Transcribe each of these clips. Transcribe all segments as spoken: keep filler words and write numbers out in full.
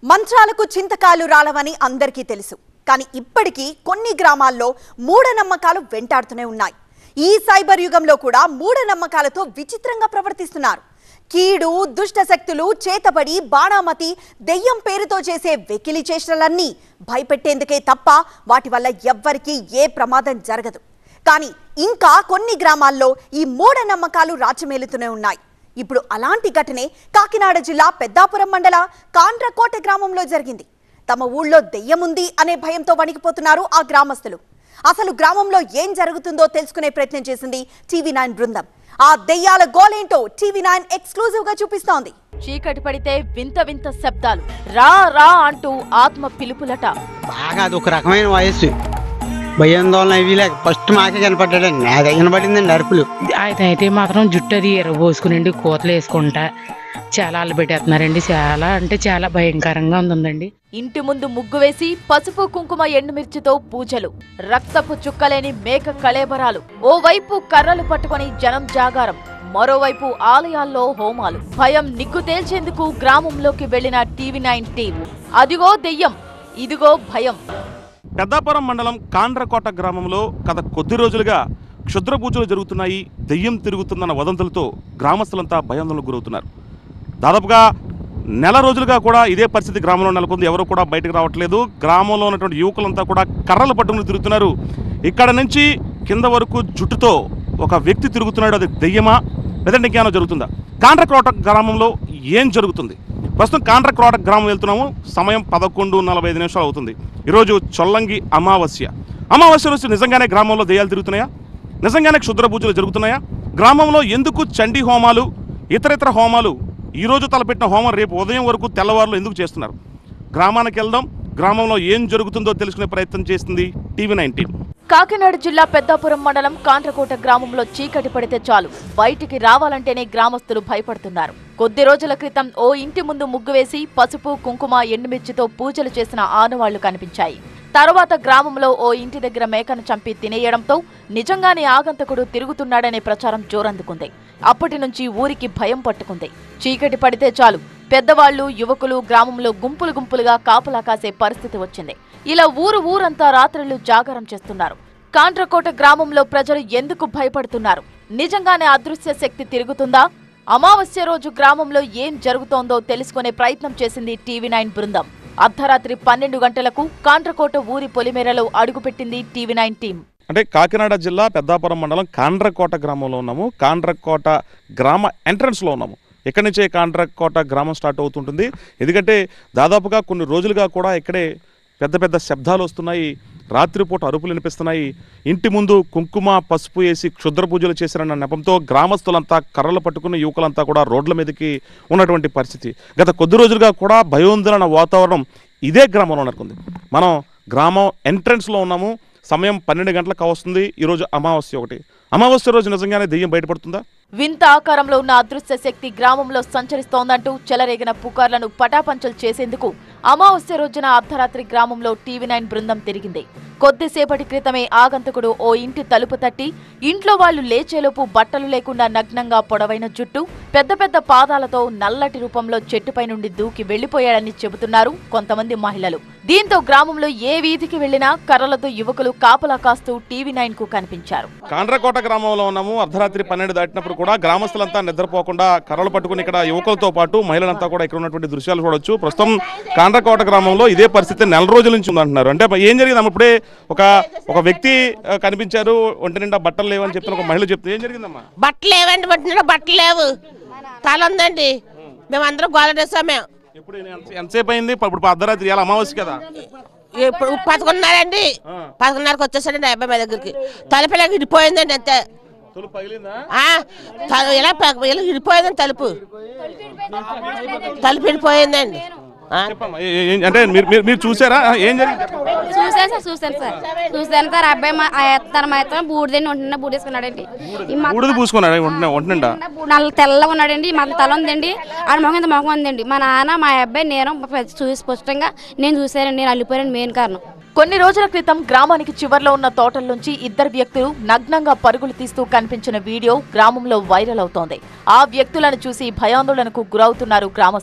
మంత్రాలకు చింతకాలు రాలవని అందరికీ తెలుసు. కానీ ఇప్పటికీ కొన్ని గ్రామాల్లో మూఢనమ్మకాలు వెంటాడుతూనే ఉన్నాయి. ఈ సైబర్ యుగంలో కూడా మూఢనమ్మకాలతో విచిత్రంగా ప్రవర్తిస్తున్నారు. కీడు దుష్ట శక్తులు చేతబడి బాణామతి దెయ్యం పేరుతో చేసే వెకిలి చేష్టలన్నీ భయపెట్టేందుకే తప్ప వాటి వల్ల ఎవ్వరికీ ఏ ప్రమాదం జరగదు. కానీ ఇంకా కొన్ని గ్రామాల్లో ఈ మూఢనమ్మకాలు రాచమేలుతూనే ఉన్నాయి. ఇప్పుడు అలాంటి ఘటనే కాకినాడ జిల్లా పెద్దాపురం మండల కాండ్రకోట గ్రామంలో జరిగింది. తమ ఊళ్ళో దెయ్యముంది అనే భయంతో వణికిపోతున్నారు ఆ గ్రామస్తులు. అసలు గ్రామంలో ఏం జరుగుతుందో తెలుసుకునే ప్రయత్నం చేసింది టీవీ నైన్ బృందం. ఆ దెయ్యాల గోలేంటో టీవీ నైన్ ఎక్స్క్లూజివ్ గా చూపిస్తోంది. చీకటి పడితే వింత వింత శబ్దాలు, రా రా అంటూ ఆత్మ పిలుపులట. బాగా అది ఒక రకమైన వయస్సు భయాందోళన ఇవి లేక ఫస్ట్ మాకే కనపడ్డాడండి. నాకు కనపడిందండి అరుపులు. అయితే అయితే మాత్రం జుట్టు అది ఎరబోసుకునండి కోతలు వేసుకుంటా చాలా అల్లు పెట్టేస్తున్నారండి. చాలా అంటే చాలా భయంకరంగా ఉందండి. ఇంటి ముందు ముగ్గు వేసి పసుపు కుంకుమ ఎండుమిర్చితో పూజలు, రక్తపు చుక్కలేని మేక కళేబరాలు. ఓవైపు కర్రలు పట్టుకొని జనం జాగారం, మరోవైపు ఆలయాల్లో హోమాలు. భయం నిగ్గు తేల్చేందుకు గ్రామంలోకి వెళ్లిన టీవీ నైన్ టీం. అదిగో దెయ్యం, ఇదిగో భయం. పెద్దాపురం మండలం కాండ్రకోట గ్రామంలో గత కొద్ది రోజులుగా క్షుద్ర పూజలు జరుగుతున్నాయి, దెయ్యం తిరుగుతుందన్న వదంతులతో గ్రామస్తులంతా భయాందోళనకు గురవుతున్నారు. దాదాపుగా నెల రోజులుగా కూడా ఇదే పరిస్థితి గ్రామంలో నెలకొంది. ఎవరు కూడా బయటకు రావట్లేదు. గ్రామంలో ఉన్నటువంటి యువకులంతా కూడా కర్రలు పట్టుకుని తిరుగుతున్నారు. ఇక్కడ నుంచి కింద వరకు జుట్టుతో ఒక వ్యక్తి తిరుగుతున్నాడు. అది దెయ్యమా లేదంటే ఇంకేమైనా జరుగుతుందా? కాండ్రకోట గ్రామంలో ఏం జరుగుతుంది? ప్రస్తుతం కాండ్రకోట గ్రామం వెళ్తున్నాము. సమయం పదకొండు నలభై ఐదు నిమిషాలు అవుతుంది. ఈరోజు చొల్లంగి అమావాస్య. అమావాస్య రోజు నిజంగానే గ్రామంలో దెయ్యాలు తిరుగుతున్నాయా? నిజంగానే క్షుద్ర పూజలు జరుగుతున్నాయా? గ్రామంలో ఎందుకు చండీ హోమాలు ఇతర ఇతర హోమాలు ఈ రోజు తలపెట్టిన హోమం రేపు ఉదయం వరకు తెల్లవారులు ఎందుకు చేస్తున్నారు? గ్రామానికి వెళ్దాం, గ్రామంలో ఏం జరుగుతుందో తెలుసుకునే ప్రయత్నం చేస్తుంది టీవీ నైన్ టీం. కాకినాడ జిల్లా పెద్దాపురం మండలం కాండ్రకోట గ్రామంలో చీకటి పడితే చాలు బయటికి రావాలంటేనే గ్రామస్తులు భయపడుతున్నారు. కొద్ది రోజుల క్రితం ఓ ఇంటి ముందు ముగ్గు వేసి పసుపు కుంకుమ ఎండుమిర్చితో పూజలు చేసిన ఆనవాళ్లు కనిపించాయి. తర్వాత గ్రామంలో ఓ ఇంటి దగ్గర మేకను చంపి తినేయడంతో నిజంగానే ఆగంతకుడు తిరుగుతున్నాడనే ప్రచారం జోరందుకుంది. అప్పటి నుంచి ఊరికి భయం పట్టుకుంది. చీకటి పడితే చాలు పెద్దవాళ్లు యువకులు గ్రామంలో గుంపులు గుంపులుగా కాపలా కాసే పరిస్థితి వచ్చింది. ఇలా ఊరు ఊరంతా రాత్రులు జాగారం చేస్తున్నారు. కాండ్రకోట గ్రామంలో ప్రజలు ఎందుకు భయపడుతున్నారు? నిజంగానే అదృశ్య శక్తి తిరుగుతుందా? అమావాస్య రోజు గ్రామంలో ఏం జరుగుతోందో తెలుసుకునే ప్రయత్నం చేసింది టీవీ నైన్ బృందం. అర్ధరాత్రి పన్నెండు గంటలకు కాండ్రకోట ఊరి పొలిమేరలో అడుగుపెట్టింది టీవీ నైన్ టీం. అంటే కాకినాడ జిల్లా పెద్దాపురం మండలం కాండ్రకోట గ్రామంలో ఉన్నాము. కాండ్రకోట గ్రామ ఎంట్రన్స్లో ఉన్నాము. ఇక్కడి నుంచే కాండ్రకోట గ్రామం స్టార్ట్ అవుతుంటుంది. ఎందుకంటే దాదాపుగా కొన్ని రోజులుగా కూడా ఇక్కడే పెద్ద పెద్ద శబ్దాలు వస్తున్నాయి. రాత్రిపూట అరుపులు వినిపిస్తున్నాయి. ఇంటి ముందు కుంకుమ పసుపు వేసి క్షుద్ర పూజలు చేశారన్న నెపంతో గ్రామస్తులంతా కర్రలు పట్టుకున్న యువకులంతా కూడా రోడ్ల మీదకి ఉన్నటువంటి పరిస్థితి. గత కొద్ది రోజులుగా కూడా భయోందోళన వాతావరణం ఇదే గ్రామంలో నెలకొంది. మనం గ్రామం ఎంట్రన్స్లో ఉన్నాము. సమయం పన్నెండు గంటలకు వస్తుంది. ఈరోజు అమావాస్య ఒకటి. అమావాస్య రోజు నిజంగానే దెయ్యం బయటపడుతుందా? వింత ఆకారంలో ఉన్న అదృశ్య శక్తి గ్రామంలో సంచరిస్తోందంటూ చెలరేగిన పుకార్లను పటాపంచలు చేసేందుకు అమావాస్య రోజున అర్ధరాత్రి గ్రామంలో టీవీ నైన్ బృందం తిరిగింది. కొద్దిసేపటి క్రితమే ఆగంతకుడు ఓ ఇంటి తలుపు తట్టి ఇంట్లో వాళ్లు లేచేలోపు బట్టలు లేకుండా నగ్నంగా పొడవైన జుట్టు, పెద్ద పెద్ద పాదాలతో నల్లటి రూపంలో చెట్టుపై నుండి దూకి వెళ్లిపోయాడని చెబుతున్నారు కొంతమంది మహిళలు. దీంతో గ్రామంలో ఏ వీధికి వెళ్లినా కర్రలతో యువకులు కాపలా కాస్తూ టీవీ నైన్ కు కనిపించారు. కాండ్రకోట గ్రామంలో ఉన్నాము. అర్ధరాత్రి పన్నెండు దాటినప్పుడు కూడా గ్రామస్తులంతా నిద్రపోకుండా కర్రలు పట్టుకుని ఇక్కడ యువకులతో పాటు మహిళలంతా కూడా ఇక్కడ ఉన్నటువంటి దృశ్యాలు చూడొచ్చు. ప్రస్తుతం కాండ్రకోట గ్రామంలో ఇదే పరిస్థితి నెల రోజుల నుంచి ఉందంటున్నారు. అంటే ఏం జరిగిందమ్మా? ఇప్పుడే ఒక ఒక వ్యక్తి కనిపించారు. ఒంటి నిండా బట్టలు లేవని చెప్పిన ఒక మహిళ చెప్తే ఏం జరిగిందమ్మా? బట్టలు లేవండి, బట్టి బట్టలు లేవు, తల ఉందండి. మేమందరం గోలడేసామే. ఇప్పుడు ఎంతసేపు అయింది? ఇప్పుడు అర్ధరాత్రి ఇలా అమావాస్య కదా. ఇప్పుడు పదకొండున్నారండి, పదకొండున్నరకు వచ్చేసాడండి అబ్బాయి మా దగ్గరికి. తలుపు ఇడిపోయిందండి అంతే. ఇలా ఇలా ఇడిపోయిందండి తలుపు, తలుపు ఇడిపోయిందండి. అంటే మీరు చూసారా? ఏం జరిగింది? చూసాను సార్, చూసాను సార్, చూసాను సార్. అబ్బాయి తన మాత్రం బూడిదని ఉంటున్నా బూడేసుకున్నాడండి. బూడిద పూసుకున్నాడు ఉంటుండ నల్ల తెల్లగా ఉన్నాడండి. మా తల ఉందండి, ఆడ మొహం ఇంత మొహం ఉందండి. మా నాన్న మా అబ్బాయి నేను చూసి స్పష్టంగా నేను చూసానండి. నేను అల్లిపోయాను మెయిన్ కారణం. కొన్ని రోజుల క్రితం గ్రామానికి చివర్లో ఉన్న తోటల్లోంచి ఇద్దరు వ్యక్తులు నగ్నంగా పరుగులు తీస్తూ కనిపించిన వీడియో గ్రామంలో వైరల్ అవుతోంది. ఆ వ్యక్తులను చూసి భయాందోళనకు గురవుతున్నారు గ్రామస్తులు.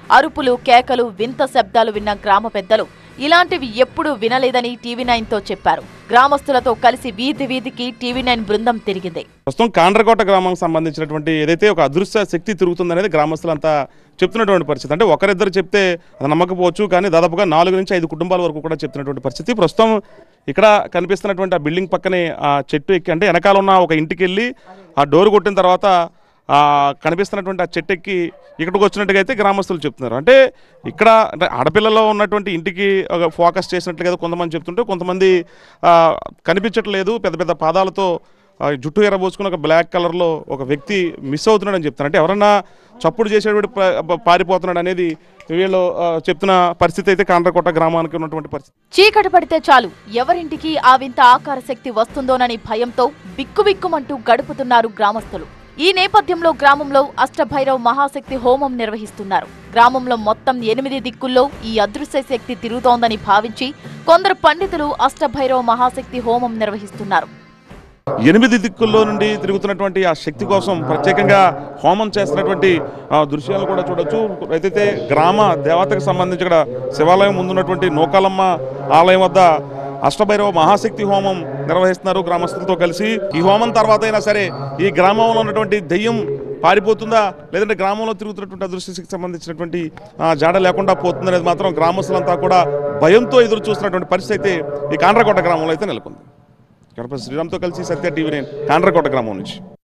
అరుపులు, కేకలు, వింత శబ్దాలు విన్న గ్రామ పెద్దలు ఇలాంటివి ఎప్పుడూ వినలేదని టీవీ నైన్ తో చెప్పారు. గ్రామస్తులతో కలిసి వీధి వీధికి టీవీ నైన్ బృందం తిరిగింది. ప్రస్తుతం కాండ్రకోట గ్రామానికి సంబంధించినటువంటి ఏదైతే ఒక అదృశ్య శక్తి తిరుగుతుందనేది గ్రామస్తులంతా చెప్తున్నటువంటి పరిస్థితి. అంటే ఒకరిద్దరు చెప్తే అది నమ్మకపోవచ్చు, కానీ దాదాపుగా నాలుగు నుంచి ఐదు కుటుంబాల వరకు కూడా చెప్తున్నటువంటి పరిస్థితి. ప్రస్తుతం ఇక్కడ కనిపిస్తున్నటువంటి ఆ బిల్డింగ్ పక్కనే ఆ చెట్టు ఎక్కి, అంటే వెనకాల ఉన్న ఒక ఇంటికి వెళ్ళి ఆ డోర్ కొట్టిన తర్వాత కనిపిస్తున్నటువంటి ఆ చెట్టు ఎక్కి ఇక్కడికి వచ్చినట్టుగా అయితే గ్రామస్తులు చెప్తున్నారు. అంటే ఇక్కడ అంటే ఆడపిల్లలో ఉన్నటువంటి ఇంటికి ఒక ఫోకస్ చేసినట్లుగా కొంతమంది చెప్తుంటే, కొంతమంది కనిపించట్లేదు, పెద్ద పెద్ద పాదాలతో జుట్టు ఎరబోసుకుని ఒక బ్లాక్ కలర్లో ఒక వ్యక్తి మిస్ అవుతున్నాడని చెప్తున్నారు. అంటే ఎవరన్నా చప్పుడు చేసేటువంటి పారిపోతున్నాడు అనేది వీళ్ళు చెప్తున్న పరిస్థితి అయితే కాండ్రకోట గ్రామానికి ఉన్నటువంటి పరిస్థితి. చీకటి పడితే చాలు ఎవరింటికి ఆ వింత ఆకార శక్తి వస్తుందోనని భయంతో బిక్కుబిక్కుమంటూ గడుపుతున్నారు గ్రామస్తులు. ఈ నేపథ్యంలో గ్రామంలో అష్టభైరవ్ మహాశక్తి హోమం నిర్వహిస్తున్నారు. గ్రామంలో మొత్తం ఎనిమిది దిక్కుల్లో ఈ అదృశ్య శక్తి తిరుగుతోందని భావించి కొందరు పండితులు అష్టభైరవ్ మహాశక్తి హోమం నిర్వహిస్తున్నారు. ఎనిమిది దిక్కుల్లో నుండి తిరుగుతున్నటువంటి ఆ శక్తి కోసం ప్రత్యేకంగా హోమం చేస్తున్నటువంటి దృశ్యాలు కూడా చూడొచ్చు. అయితే గ్రామ దేవతకు సంబంధించి ఇక్కడ శివాలయం ముందున్నటువంటి నూకాలమ్మ ఆలయం వద్ద అష్టభైరవ మహాశక్తి హోమం నిర్వహిస్తున్నారు గ్రామస్తులతో కలిసి. ఈ హోమం తర్వాత అయినా సరే ఈ గ్రామంలో ఉన్నటువంటి దెయ్యం పారిపోతుందా, లేదంటే గ్రామంలో తిరుగుతున్నటువంటి అదృశ్య శక్తికి సంబంధించినటువంటి జాడ లేకుండా పోతుందనేది మాత్రం గ్రామస్తులంతా కూడా భయంతో ఎదురు చూస్తున్నటువంటి పరిస్థితి అయితే ఈ కాండ్రకోట గ్రామంలో అయితే నెలకొంది. గణపతి శ్రీరామ్తో కలిసి సత్య టీవీ నైన్ కాండ్రకోట గ్రామం నుంచి.